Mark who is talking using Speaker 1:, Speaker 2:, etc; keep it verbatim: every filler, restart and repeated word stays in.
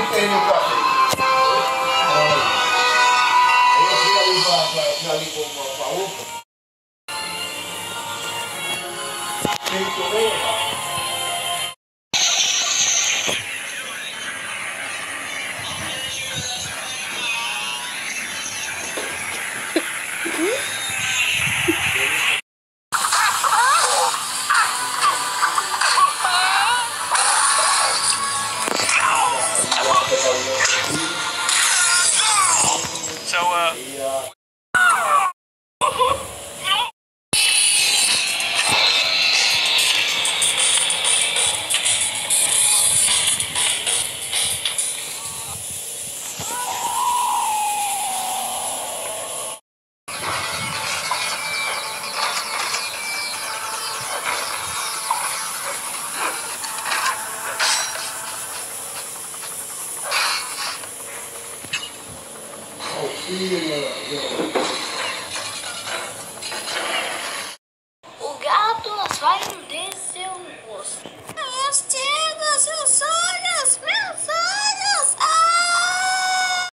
Speaker 1: terreno que eu achei. Aí eu fui ali pra, pra, fui ali com a outra. Tem que comer,
Speaker 2: So, uh...
Speaker 1: oh, yeah, yeah.